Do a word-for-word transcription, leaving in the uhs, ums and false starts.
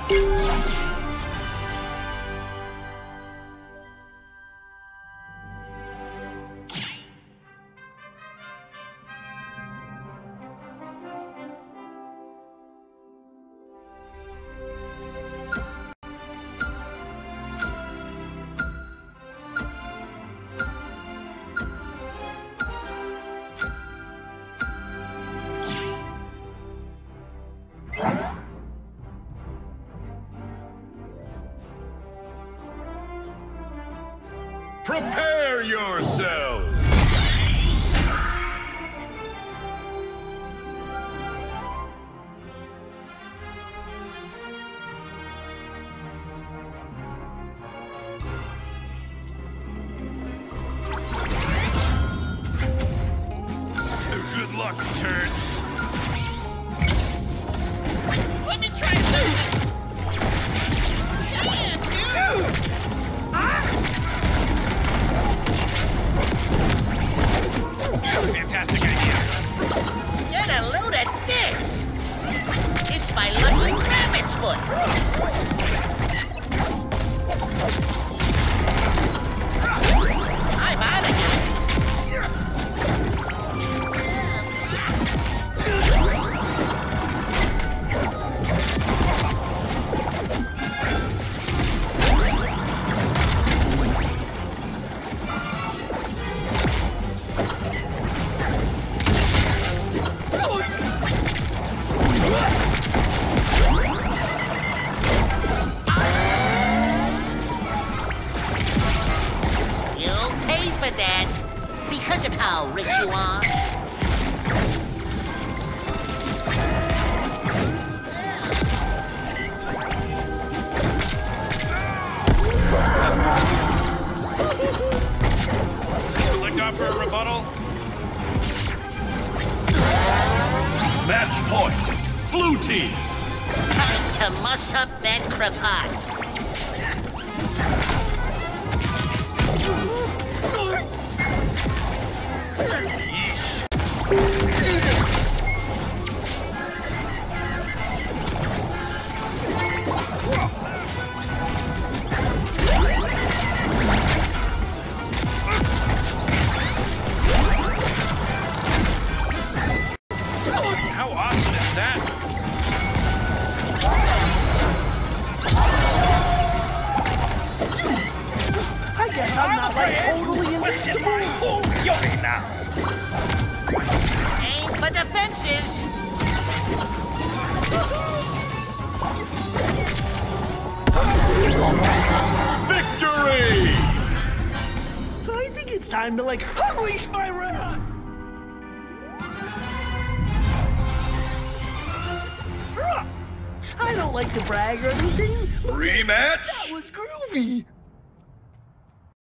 Prepare yourselves! Good luck, turds! Let me try something! Yeah, dude! Fantastic idea! Get a load of this! It's my lucky rabbit's foot! I'm out of here! You'll pay for that because of how rich you are. Select offer a rebuttal. Match point. Blue team. Time to muss up that cravat. How awesome is that? I guess I'm not like totally invincible. Fury now. Aim for the fences. Victory! I think it's time to like unleash my wrath. I don't like to brag or anything. Rematch? That was groovy.